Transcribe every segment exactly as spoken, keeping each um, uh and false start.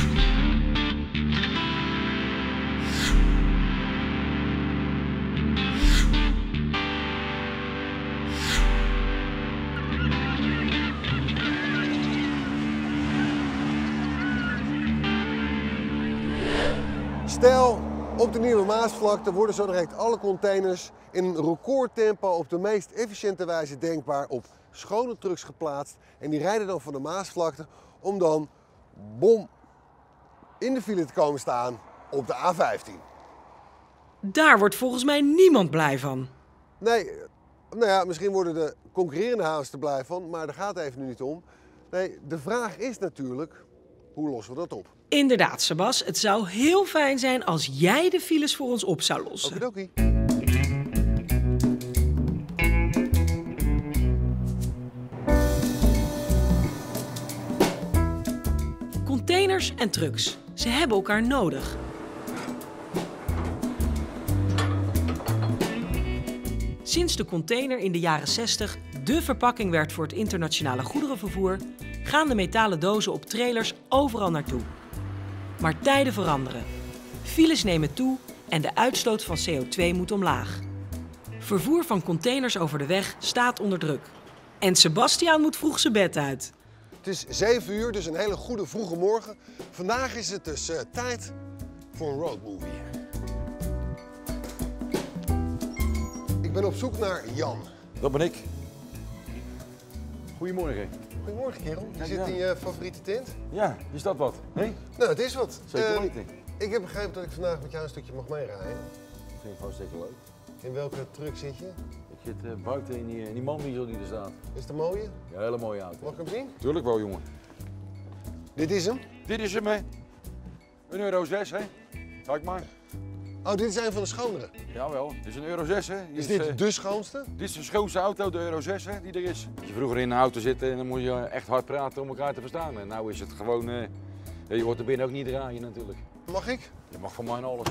Stel, op de Nieuwe Maasvlakte worden zo direct alle containers in een recordtempo op de meest efficiënte wijze denkbaar op schone trucks geplaatst. En die rijden dan van de Maasvlakte om dan bom in de file te komen staan op de A vijftien. Daar wordt volgens mij niemand blij van. Nee, nou ja, misschien worden de concurrerende havens er blij van, maar daar gaat het even nu niet om. Nee, de vraag is natuurlijk, hoe lossen we dat op? Inderdaad, Sebas, het zou heel fijn zijn als jij de files voor ons op zou lossen. Okidoki. Containers en trucks, ze hebben elkaar nodig. Sinds de container in de jaren zestig dé verpakking werd voor het internationale goederenvervoer, gaan de metalen dozen op trailers overal naartoe. Maar tijden veranderen. Files nemen toe en de uitstoot van C O twee moet omlaag. Vervoer van containers over de weg staat onder druk. En Sebastiaan moet vroeg zijn bed uit. Het is zeven uur, dus een hele goede vroege morgen. Vandaag is het dus uh, tijd voor een roadmovie. Ik ben op zoek naar Jan. Dat ben ik. Goedemorgen. Goedemorgen, kerel. Je Ja, zit ja. in je favoriete tent. Ja, is dat wat? Nee? Nou, het is wat. Zeker Uh, weten. ik heb begrepen dat ik vandaag met jou een stukje mag meerijden. Dat vind ik hartstikke leuk. In welke truck zit je? Ik zit uh, buiten in die, in die mandiesel die er staat. Is het een mooie? Ja, hele mooie auto. Mag ik hem zien? Tuurlijk wel, jongen. Dit is hem. Dit is hem, hè? Een euro zes, hè? Kijk maar. Oh, dit is een van de schonere. Jawel, dit is een euro zes, hè? Die Is dit eh, de schoonste? dit is de schoonste auto, de euro zes, hè, die er is. Als je vroeger in een auto zit, dan moet je echt hard praten om elkaar te verstaan. En nou is het gewoon, uh, ja, je hoort er binnen ook niet draaien natuurlijk. Mag ik? Je mag van mij alles.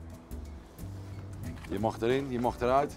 Je mag erin, je mag eruit.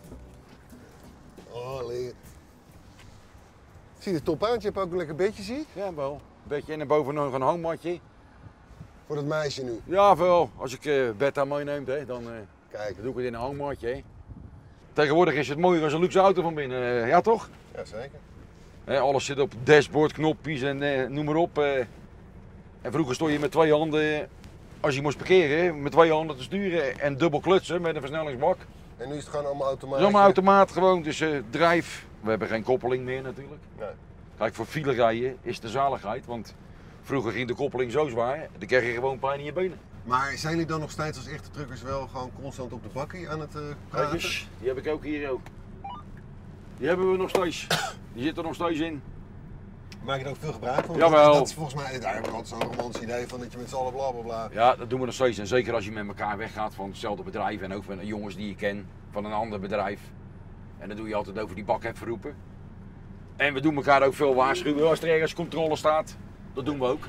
Oh, lekker. Ziet er top uit. Je hebt ook een lekker bedje, zie ik. Ja, wel. Een beetje en boven nog een hangmatje. Voor dat meisje nu. Ja, veel. Als ik uh, bed aan meeneem, hè, dan, uh, Kijk. dan doe ik het in een hangmatje. Hè. Tegenwoordig is het mooier als een luxe auto van binnen. Uh, ja, toch? Jazeker. Hè, alles zit op dashboard, knopjes en uh, noem maar op. Uh. En vroeger stond je met twee handen, uh, als je moest parkeren, met twee handen te sturen en dubbel klutsen met een versnellingsbak. En nu is het gewoon allemaal automatisch. Het is allemaal automaat gewoon, dus uh, drijf. We hebben geen koppeling meer natuurlijk. Nee. Kijk, voor file rijden is de zaligheid, want vroeger ging de koppeling zo zwaar, dan kreeg je gewoon pijn in je benen. Maar zijn jullie dan nog steeds als echte truckers wel gewoon constant op de bakkie aan het uh, Kijk praten? eens, die heb ik ook hier ook. Die hebben we nog steeds. Die zit er nog steeds in. Maak je er ook veel gebruik van? Jawel. Dat is volgens mij, daar heb ik altijd zo'n romantisch idee van dat je met z'n allen bla bla bla. Ja, dat doen we nog steeds. En zeker als je met elkaar weggaat van hetzelfde bedrijf en ook van jongens die je kent van een ander bedrijf. En dan doe je altijd over die bak even roepen. En we doen elkaar ook veel waarschuwen als er ergens controle staat. Dat doen we ook.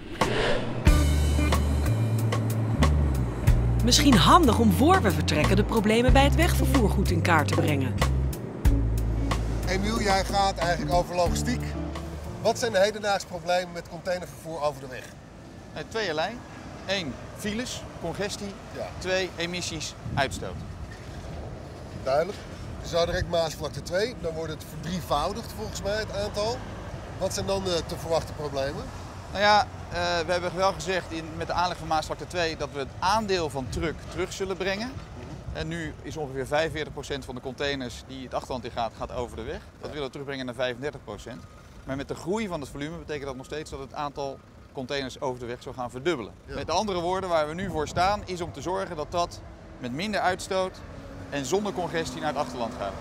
Misschien handig om voor we vertrekken de problemen bij het wegvervoer goed in kaart te brengen. Emiel, jij gaat eigenlijk over logistiek. Wat zijn de hedendaagse problemen met containervervoer over de weg? Uh, tweeërlei. Eén, files, congestie. Ja. Twee, emissies, uitstoot. Duidelijk. Zo direct Maasvlakte twee, dan wordt het verdrievoudigd volgens mij het aantal. Wat zijn dan de te verwachten problemen? Nou ja, uh, we hebben wel gezegd in, met de aanleg van Maasvlakte twee dat we het aandeel van truck terug zullen brengen. En nu is ongeveer vijfenveertig procent van de containers die het achterland in gaat, gaat over de weg. Dat willen we terugbrengen naar vijfendertig procent. Maar met de groei van het volume betekent dat nog steeds dat het aantal containers over de weg zal gaan verdubbelen. Ja. Met andere woorden, waar we nu voor staan, is om te zorgen dat dat met minder uitstoot en zonder congestie naar het achterland gaat.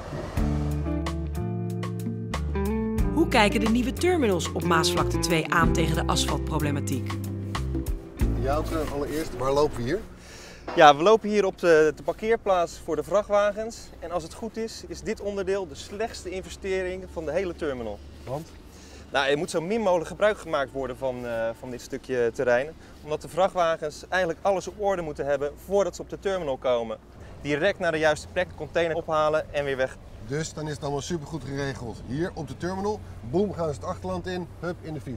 Hoe kijken de nieuwe terminals op Maasvlakte twee aan tegen de asfaltproblematiek? Jouke, allereerst, waar lopen we hier? Ja, we lopen hier op de, de parkeerplaats voor de vrachtwagens. En als het goed is, is dit onderdeel de slechtste investering van de hele terminal. Want? Nou, er moet zo min mogelijk gebruik gemaakt worden van, uh, van dit stukje terrein. Omdat de vrachtwagens eigenlijk alles op orde moeten hebben voordat ze op de terminal komen. Direct naar de juiste plek de container ophalen en weer weg. Dus dan is het allemaal supergoed geregeld. Hier op de terminal, boem, gaan ze het achterland in, hup, in de file.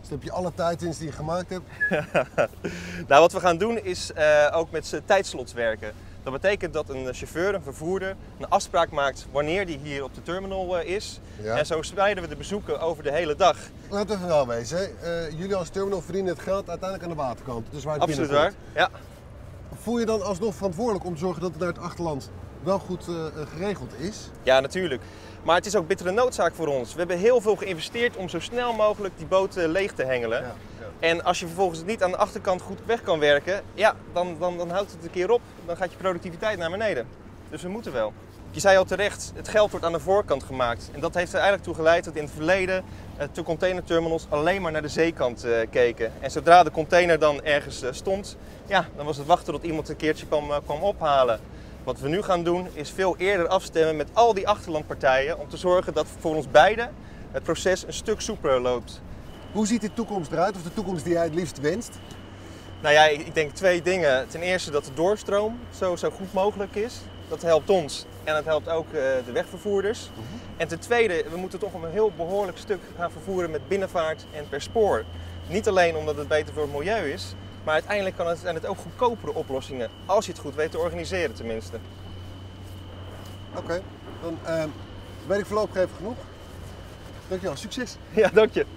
Dus heb je alle tijdwinst die je gemaakt hebt. Nou, wat we gaan doen is uh, ook met z'n tijdslots werken. Dat betekent dat een chauffeur, een vervoerder, een afspraak maakt wanneer die hier op de terminal uh, is. Ja. En zo spreiden we de bezoeken over de hele dag. Laten we even wel wezen, uh, jullie als terminal verdienen het geld uiteindelijk aan de waterkant. Dus waar het Absoluut waar, ja. Voel je dan alsnog verantwoordelijk om te zorgen dat het naar het achterland wel goed uh, geregeld is? Ja, natuurlijk. Maar het is ook bittere noodzaak voor ons. We hebben heel veel geïnvesteerd om zo snel mogelijk die boot uh, leeg te hengelen. Ja, ja. En als je vervolgens niet aan de achterkant goed weg kan werken, ja, dan, dan, dan houdt het een keer op. Dan gaat je productiviteit naar beneden. Dus we moeten wel. Je zei al terecht, het geld wordt aan de voorkant gemaakt. En dat heeft er eigenlijk toe geleid dat in het verleden uh, de containerterminals alleen maar naar de zeekant uh, keken. En zodra de container dan ergens uh, stond, ja, dan was het wachten tot iemand een keertje kwam, uh, kwam ophalen. Wat we nu gaan doen is veel eerder afstemmen met al die achterlandpartijen om te zorgen dat voor ons beiden het proces een stuk soepeler loopt. Hoe ziet de toekomst eruit, of de toekomst die jij het liefst wenst? Nou ja, ik denk twee dingen. Ten eerste dat de doorstroom zo, zo goed mogelijk is. Dat helpt ons en dat helpt ook uh, de wegvervoerders. Mm-hmm. En ten tweede, we moeten toch een heel behoorlijk stuk gaan vervoeren met binnenvaart en per spoor. Niet alleen omdat het beter voor het milieu is, maar uiteindelijk kan het, zijn het ook goedkopere oplossingen. Als je het goed weet te organiseren tenminste. Oké, okay, dan uh, weet ik voorlopig even genoeg. Dankjewel, succes! Ja, dank je!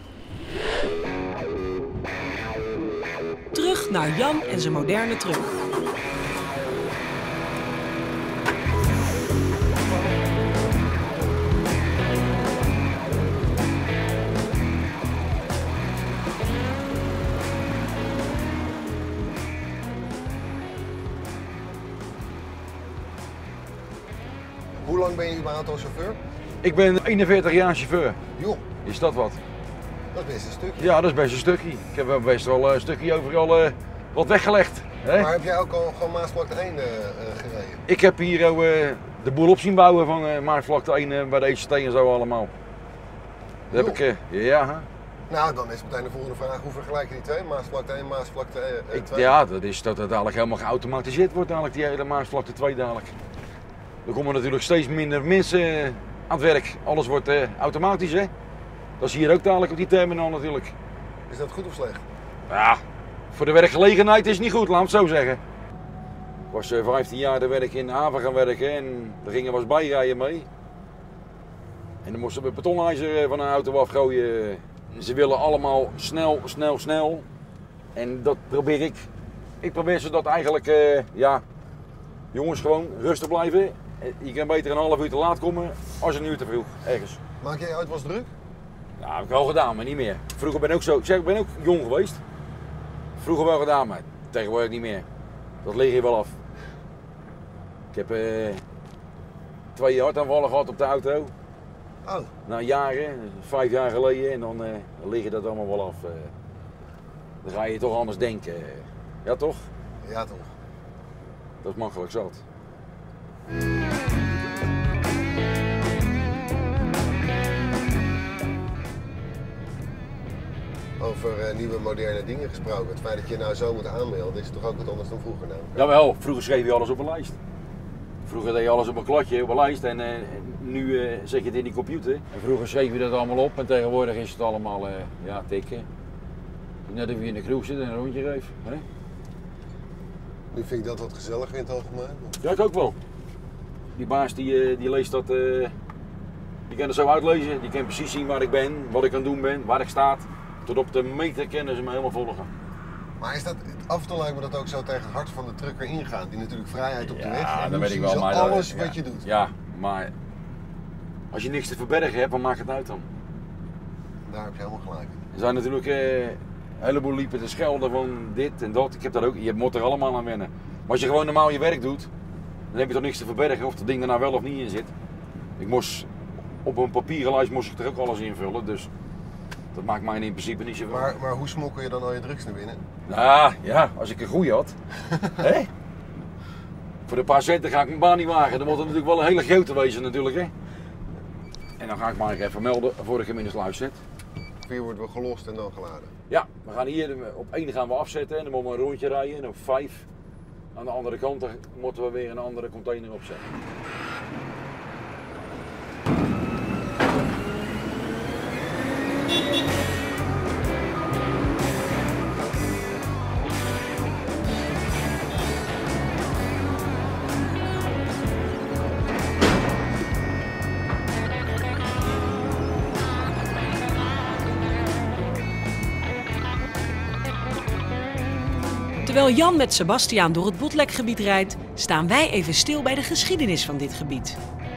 Terug naar Jan en zijn moderne truck. Hoe lang ben je überhaupt al chauffeur? Ik ben eenenveertig jaar chauffeur. Joh. Is dat wat? Dat is best een stukje. Ja, dat is best een stukje. Ik heb wel best wel een stukje overal uh, wat weggelegd. Hè? Maar heb jij ook al gewoon Maasvlakte één uh, uh, gereden? Ik heb hier uh, de boel op zien bouwen van uh, Maasvlakte één uh, bij de E C T en zo allemaal. Dat heb ik, uh, ja. Hè? Nou, dan is meteen de volgende vraag, hoe vergelijk je die twee? Maasvlakte één, Maasvlakte uh, twee? Ik, ja, dat is dat het dadelijk helemaal geautomatiseerd wordt, dadelijk, die hele Maasvlakte twee dadelijk. Er komen natuurlijk steeds minder mensen aan het werk. Alles wordt uh, automatisch, hè. Dat is hier ook dadelijk op die terminal natuurlijk. Is dat goed of slecht? Ja, voor de werkgelegenheid is het niet goed, laat het zo zeggen. Ik was uh, vijftien jaar de werk in de haven gaan werken en daar gingen we als bijrijden mee. En dan moesten we betonijzer van een auto afgooien. Ze willen allemaal snel, snel, snel. En dat probeer ik. Ik probeer ze dat eigenlijk, uh, ja, jongens gewoon rustig blijven. Je kan beter een half uur te laat komen als een uur te vroeg, ergens. Maak jij uit was druk? Ja, heb ik wel gedaan, maar niet meer. Vroeger ben ik ook zo, ik zeg, ik ben ook jong geweest. Vroeger wel gedaan, maar tegenwoordig niet meer. Dat leeg je wel af. Ik heb uh, twee hartaanvallen gehad op de auto. Oh. Na jaren, vijf jaar geleden, en dan uh, lig je dat allemaal wel af. Uh, dan ga je toch anders denken. Ja toch? Ja toch. Dat is makkelijk zat. Over uh, nieuwe moderne dingen gesproken. Het feit dat je nou zo moet aanmelden is toch ook wat anders dan vroeger namelijk? Jawel, vroeger schreef je alles op een lijst. Vroeger deed je alles op een kladje, op een lijst en uh, nu uh, zet je het in die computer. En vroeger schreef je dat allemaal op en tegenwoordig is het allemaal uh, ja, tikken. Net of je in de kroeg zit en een rondje geeft. Hè? Nu vind ik dat wat gezelliger in het algemeen. Ja, ik ook wel. Die baas die, uh, die leest dat, uh, die kan het zo uitlezen. Die kan precies zien waar ik ben, wat ik aan het doen ben, waar ik sta. Tot op de meter kunnen ze me helemaal volgen. Maar is dat, af en toe lijkt me dat ook zo tegen het hart van de trucker ingaan, die natuurlijk vrijheid op de ja, weg en dat weet ik wel, zo maar alles dat, wat ja, je doet. Ja, maar als je niks te verbergen hebt, dan maakt het uit dan. Daar heb je helemaal gelijk in. Er zijn natuurlijk uh, een heleboel liepen te schelden van dit en dat. Ik heb dat ook, je moet er allemaal aan wennen. Maar als je gewoon normaal je werk doet, dan heb je toch niks te verbergen of dat ding er nou wel of niet in zit. Ik moest op een papieren lijst moest ik er ook alles invullen, dus dat maakt mij in principe niet zoveel. Maar, maar hoe smokkel je dan al je drugs naar binnen? Nou ja, als ik een goeie had. Hè? Voor de paar centen ga ik mijn baan niet wagen. Dan moet het natuurlijk wel een hele grote wezen natuurlijk. Hè? En dan ga ik maar even melden voor ik hem in de sluis zet. Vier wordt weer gelost en dan geladen. Ja, we gaan hier op één gaan we afzetten en dan moeten we een rondje rijden. En op vijf aan de andere kant dan moeten we weer een andere container opzetten. Terwijl Jan met Sebastiaan door het Botlekgebied rijdt, staan wij even stil bij de geschiedenis van dit gebied.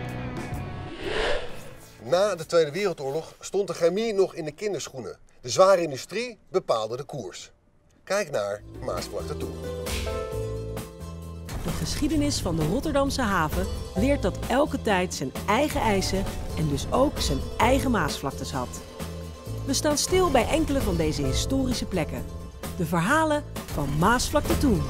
Na de Tweede Wereldoorlog stond de chemie nog in de kinderschoenen. De zware industrie bepaalde de koers. Kijk naar Maasvlakte Toen. De geschiedenis van de Rotterdamse haven leert dat elke tijd zijn eigen eisen en dus ook zijn eigen Maasvlaktes had. We staan stil bij enkele van deze historische plekken. De verhalen van Maasvlakte Toen.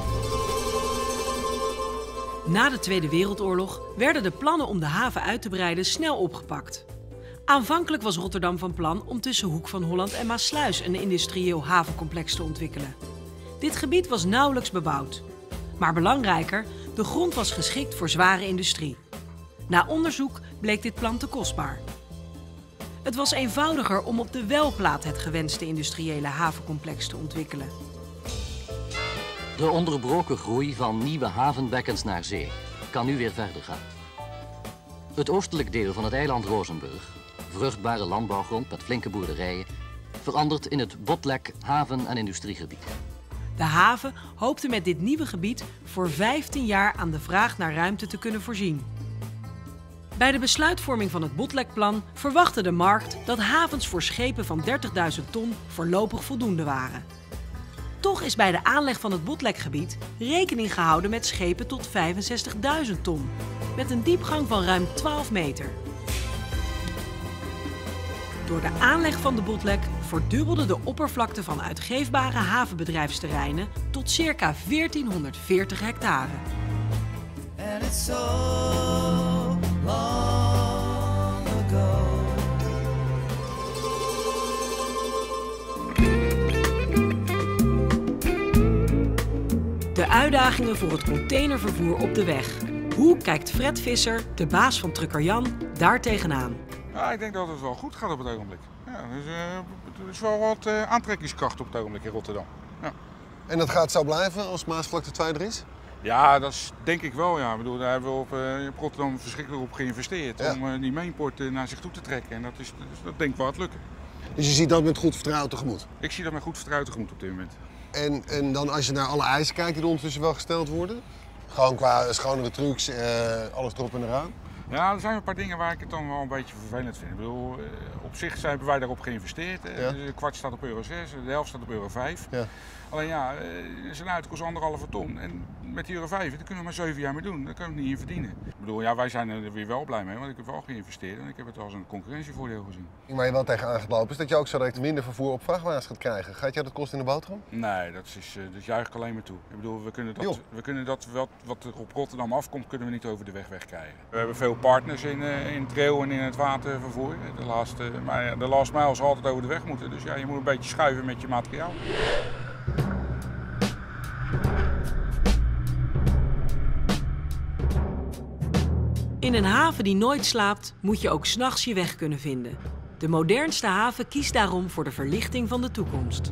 Na de Tweede Wereldoorlog werden de plannen om de haven uit te breiden snel opgepakt. Aanvankelijk was Rotterdam van plan om tussen Hoek van Holland en Maassluis een industrieel havencomplex te ontwikkelen. Dit gebied was nauwelijks bebouwd. Maar belangrijker, de grond was geschikt voor zware industrie. Na onderzoek bleek dit plan te kostbaar. Het was eenvoudiger om op de Welplaat het gewenste industriële havencomplex te ontwikkelen. De onderbroken groei van nieuwe havenbekkens naar zee kan nu weer verder gaan. Het oostelijk deel van het eiland Rozenburg, vruchtbare landbouwgrond met flinke boerderijen, verandert in het Botlek haven- en industriegebied. De haven hoopte met dit nieuwe gebied voor vijftien jaar aan de vraag naar ruimte te kunnen voorzien. Bij de besluitvorming van het Botlekplan verwachtte de markt dat havens voor schepen van dertigduizend ton voorlopig voldoende waren. Toch is bij de aanleg van het Botlekgebied rekening gehouden met schepen tot vijfenzestigduizend ton, met een diepgang van ruim twaalf meter. Door de aanleg van de Botlek verdubbelde de oppervlakte van uitgeefbare havenbedrijfsterreinen tot circa veertienhonderdveertig hectare. And it's so long ago. De uitdagingen voor het containervervoer op de weg. Hoe kijkt Fred Visser, de baas van Trucker Jan, daar tegenaan? Ja, ik denk dat het wel goed gaat op het ogenblik. Ja, dus, uh, er is wel wat uh, aantrekkingskracht op het ogenblik in Rotterdam. Ja. En dat gaat zo blijven als Maasvlakte twee er is? Ja, dat is, denk ik wel. Ja. Ik bedoel, daar hebben we op, uh, op Rotterdam verschrikkelijk op geïnvesteerd. Ja. Om uh, die mainport uh, naar zich toe te trekken. En dat, is, dat, dat denk ik wel gaat lukken. Dus je ziet dat met goed vertrouwen tegemoet? Ik zie dat met goed vertrouwen tegemoet op dit moment. En, en dan als je naar alle eisen kijkt die er ondertussen wel gesteld worden? Gewoon qua schonere trucks, uh, alles erop en eraan? Ja, er zijn een paar dingen waar ik het dan wel een beetje vervelend vind. Ik bedoel, uh, op zich hebben wij daarop geïnvesteerd. Ja. De kwart staat op euro zes, de helft staat op euro vijf. Ja. Alleen ja, zijn uitkost anderhalve ton. En met die euro vijf, daar kunnen we maar zeven jaar mee doen. Daar kunnen we niet in verdienen. Ik bedoel, ja, wij zijn er weer wel blij mee, want ik heb wel geïnvesteerd en ik heb het als een concurrentievoordeel gezien. Waar je wel tegen aangelopen is dat je ook zo direct minder vervoer op vrachtwagens gaat krijgen. Gaat jou dat kosten in de boterham? Nee, dat is, dat juich ik alleen maar toe. Ik bedoel, we kunnen dat, we kunnen dat wat, wat er op Rotterdam afkomt, kunnen we niet over de weg wegkrijgen. We hebben veel partners in, in het rail en in het watervervoer. De laatste, maar de last mile zal altijd over de weg moeten. Dus ja, je moet een beetje schuiven met je materiaal. In een haven die nooit slaapt, moet je ook 's nachts je weg kunnen vinden. De modernste haven kiest daarom voor de verlichting van de toekomst.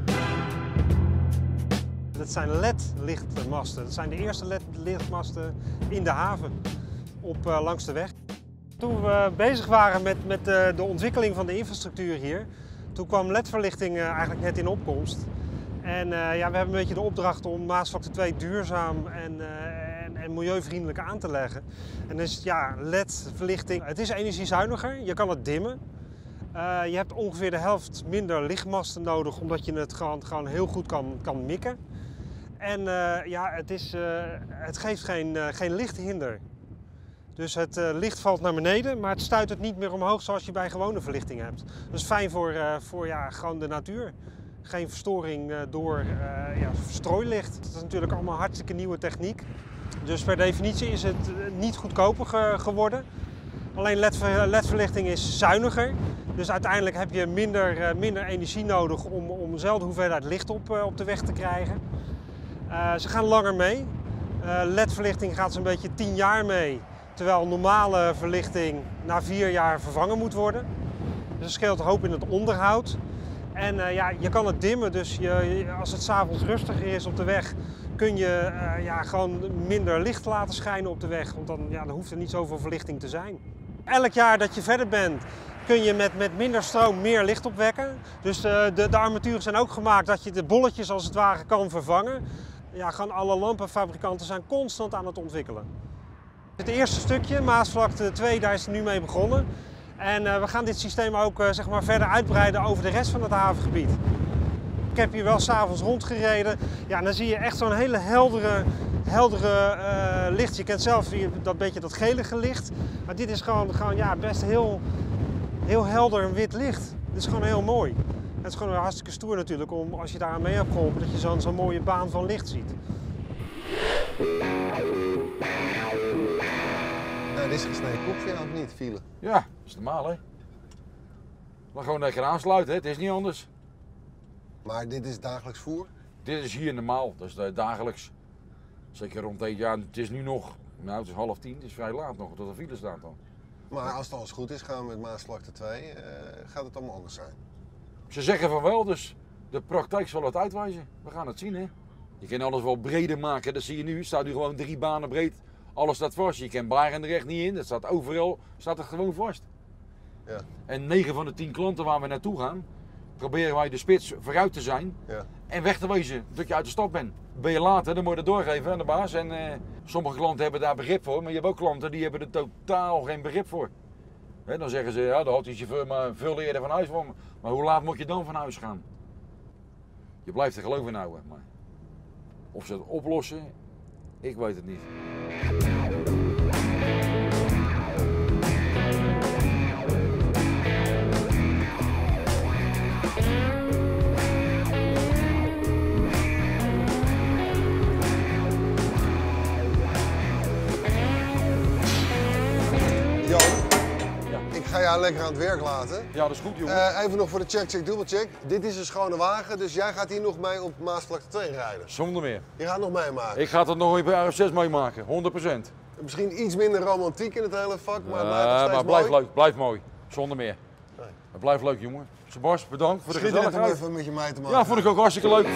Dat zijn L E D-lichtmasten. Dat zijn de eerste L E D-lichtmasten in de haven, op, uh, langs de weg. Toen we bezig waren met, met uh, de ontwikkeling van de infrastructuur hier, toen kwam L E D-verlichting uh, eigenlijk net in opkomst. En uh, ja, we hebben een beetje de opdracht om Maasvlakte twee duurzaam en, uh, en, en milieuvriendelijk aan te leggen. En dus ja, L E D-verlichting, het is energiezuiniger, je kan het dimmen. Uh, je hebt ongeveer de helft minder lichtmasten nodig, omdat je het gewoon, gewoon heel goed kan, kan mikken. En uh, ja, het, is, uh, het geeft geen, uh, geen lichthinder. Dus het uh, licht valt naar beneden, maar het stuit het niet meer omhoog zoals je bij gewone verlichting hebt. Dat is fijn voor, uh, voor ja, gewoon de natuur. Geen verstoring uh, door uh, ja, strooilicht. Dat is natuurlijk allemaal hartstikke nieuwe techniek. Dus per definitie is het uh, niet goedkoper ge geworden. Alleen L E D-verlichting is zuiniger. Dus uiteindelijk heb je minder, uh, minder energie nodig om, om dezelfde hoeveelheid licht op, uh, op de weg te krijgen. Uh, ze gaan langer mee. Uh, L E D-verlichting gaat zo'n beetje tien jaar mee. Terwijl normale verlichting na vier jaar vervangen moet worden. Dus dat scheelt een hoop in het onderhoud. En uh, ja, je kan het dimmen, dus je, als het 's avonds rustiger is op de weg, kun je uh, ja, gewoon minder licht laten schijnen op de weg. Want dan, ja, dan hoeft er niet zoveel verlichting te zijn. Elk jaar dat je verder bent, kun je met, met minder stroom meer licht opwekken. Dus uh, de, de armaturen zijn ook gemaakt dat je de bolletjes als het ware kan vervangen. ja, gaan alle lampenfabrikanten zijn constant aan het ontwikkelen. Het eerste stukje, Maasvlakte twee, daar is het nu mee begonnen. En uh, we gaan dit systeem ook uh, zeg maar verder uitbreiden over de rest van het havengebied. Ik heb hier wel 's avonds rondgereden. Ja, dan zie je echt zo'n hele heldere, heldere uh, licht. Je kent zelf dat beetje dat gelige licht. Maar dit is gewoon, gewoon ja, best heel, heel helder wit licht. Dit is gewoon heel mooi. Het is gewoon hartstikke stoer natuurlijk om, als je daar aan mee hebt geholpen, dat je zo'n zo'n mooie baan van licht ziet. Nou, dit is gesneden koekje of niet, file? Ja, dat is normaal hè. Maar gewoon lekker aansluiten, hè? Het is niet anders. Maar dit is dagelijks voer? Dit is hier normaal, dat is dagelijks. Zeker rond het jaar, het is nu nog, nou het is half tien, het is vrij laat nog, dat er file staat dan. Maar als het alles goed is, gaan we met Maasvlakte twee, uh, gaat het allemaal anders zijn? Ze zeggen van wel, dus de praktijk zal het uitwijzen. We gaan het zien hè. Je kan alles wel breder maken, dat zie je nu. Het staat nu gewoon drie banen breed. Alles staat vast. Je kan Barendrecht niet in. Dat staat overal, staat het gewoon vast. Ja. En negen van de tien klanten waar we naartoe gaan, proberen wij de spits vooruit te zijn. Ja. En weg te wezen dat je uit de stad bent. Ben je later, dan moet je het doorgeven aan de baas. En uh, sommige klanten hebben daar begrip voor, maar je hebt ook klanten die hebben er totaal geen begrip voor. He, dan zeggen ze, ja, dan had die chauffeur maar veel eerder van huis van. Maar hoe laat moet je dan van huis gaan? Je blijft er geloof in houden. Maar of ze het oplossen, ik weet het niet. Ik ga jou lekker aan het werk laten. Ja, dat is goed, jongen. Uh, even nog voor de check, check, dubbelcheck. Dit is een schone wagen, dus jij gaat hier nog mee op Maasvlakte twee rijden. Zonder meer. Je gaat nog meemaken. Ik ga het nog een jaar of zes meemaken, honderd procent. Misschien iets minder romantiek in het hele vak, maar, uh, maar, nog steeds maar blijft mooi. leuk, blijft mooi. Zonder meer. Nee. Het blijft leuk, jongen. Sebas, bedankt voor de gezelligheid. Schitterend om even met je mee te maken. Ja, vond ik ook hartstikke leuk.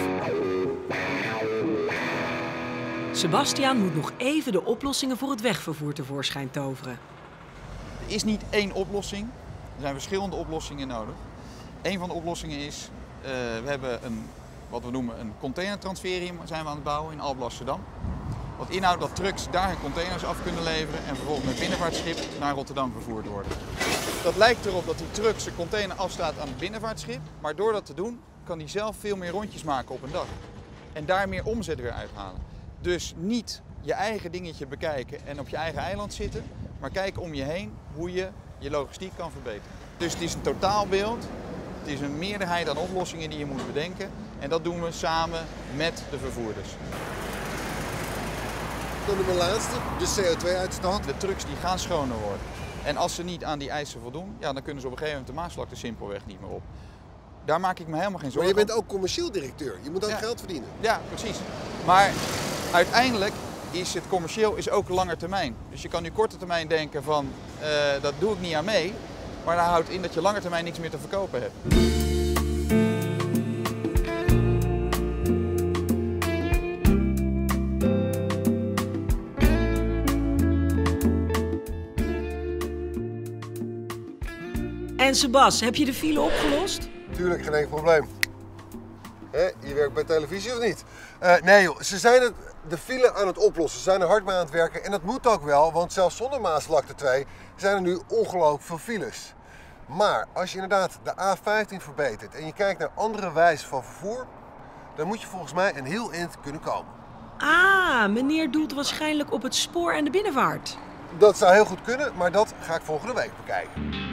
Sebastiaan moet nog even de oplossingen voor het wegvervoer tevoorschijn toveren. Er is niet één oplossing. Er zijn verschillende oplossingen nodig. Een van de oplossingen is, uh, we hebben een, wat we noemen een containertransferium zijn we aan het bouwen in Alblasserdam. Wat inhoudt dat trucks daar hun containers af kunnen leveren en vervolgens met binnenvaartschip naar Rotterdam vervoerd worden. Dat lijkt erop dat die truck zijn container afstaat aan het binnenvaartschip, maar door dat te doen kan hij zelf veel meer rondjes maken op een dag. En daar meer omzet weer uithalen. Dus niet je eigen dingetje bekijken en op je eigen eiland zitten, maar kijken om je heen hoe je je logistiek kan verbeteren. Dus het is een totaalbeeld, het is een meerderheid aan oplossingen die je moet bedenken en dat doen we samen met de vervoerders. Dan de laatste, de C O twee uitstoot. De trucks die gaan schoner worden. En als ze niet aan die eisen voldoen, ja, dan kunnen ze op een gegeven moment de Maasvlakte simpelweg niet meer op. Daar maak ik me helemaal geen zorgen om. Maar je bent ook commercieel directeur, je moet ook ja. geld verdienen. Ja, precies. Maar uiteindelijk is het commercieel is ook langer termijn. Dus je kan nu korte termijn denken van, uh, dat doe ik niet aan mee. Maar dat houdt in dat je lange termijn niks meer te verkopen hebt. En Sebas, heb je de file opgelost? Tuurlijk, geen enkel probleem. Hè, je werkt bij televisie of niet? Uh, nee joh, ze zijn het, de file aan het oplossen. Ze zijn er hard mee aan het werken en dat moet ook wel, want zelfs zonder Maasvlakte twee zijn er nu ongelooflijk veel files. Maar als je inderdaad de A vijftien verbetert en je kijkt naar andere wijzen van vervoer, dan moet je volgens mij een heel eind kunnen komen. Ah, meneer doelt waarschijnlijk op het spoor en de binnenvaart. Dat zou heel goed kunnen, maar dat ga ik volgende week bekijken.